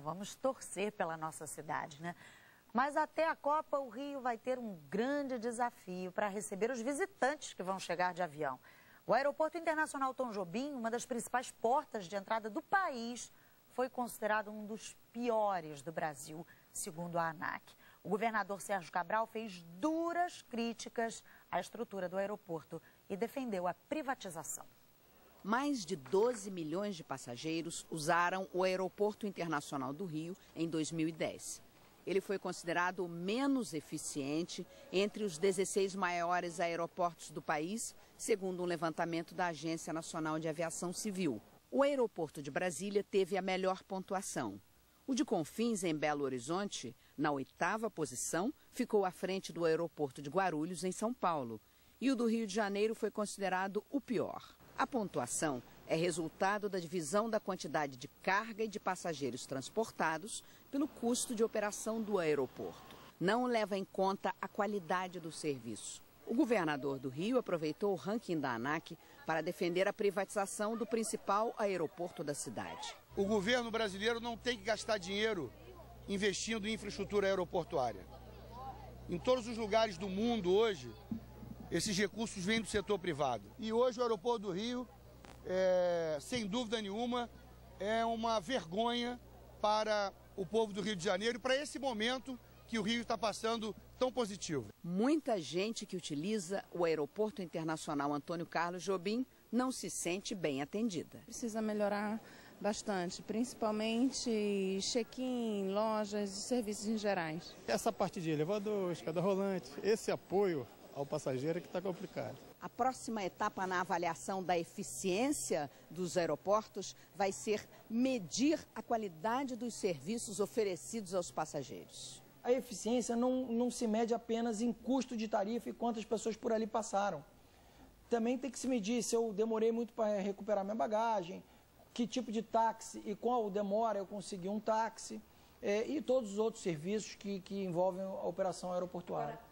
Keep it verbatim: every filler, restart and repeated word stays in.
vamos torcer pela nossa cidade, né? Mas até a Copa, o Rio vai ter um grande desafio para receber os visitantes que vão chegar de avião. O Aeroporto Internacional Tom Jobim, uma das principais portas de entrada do país, foi considerado um dos piores do Brasil, segundo a ANAC. O governador Sérgio Cabral fez duras críticas à estrutura do aeroporto e defendeu a privatização. Mais de doze milhões de passageiros usaram o Aeroporto Internacional do Rio em dois mil e dez. Ele foi considerado o menos eficiente entre os dezesseis maiores aeroportos do país, segundo um levantamento da Agência Nacional de Aviação Civil. O aeroporto de Brasília teve a melhor pontuação. O de Confins, em Belo Horizonte, na oitava posição, ficou à frente do aeroporto de Guarulhos, em São Paulo. E o do Rio de Janeiro foi considerado o pior. A pontuação é resultado da divisão da quantidade de carga e de passageiros transportados pelo custo de operação do aeroporto. Não leva em conta a qualidade do serviço. O governador do Rio aproveitou o ranking da ANAC para defender a privatização do principal aeroporto da cidade. O governo brasileiro não tem que gastar dinheiro investindo em infraestrutura aeroportuária. Em todos os lugares do mundo hoje, esses recursos vêm do setor privado. E hoje o aeroporto do Rio, é, sem dúvida nenhuma, é uma vergonha para o povo do Rio de Janeiro e para esse momento que o Rio está passando tão positivo. Muita gente que utiliza o Aeroporto Internacional Antônio Carlos Jobim não se sente bem atendida. Precisa melhorar bastante, principalmente check-in, lojas e serviços em gerais. Essa parte de elevador, escada rolante, esse apoio ao passageiro é que está complicado. A próxima etapa na avaliação da eficiência dos aeroportos vai ser medir a qualidade dos serviços oferecidos aos passageiros. A eficiência não, não se mede apenas em custo de tarifa e quantas pessoas por ali passaram. Também tem que se medir se eu demorei muito para recuperar minha bagagem, que tipo de táxi e qual demora eu consegui um táxi, é, e todos os outros serviços que, que envolvem a operação aeroportuária.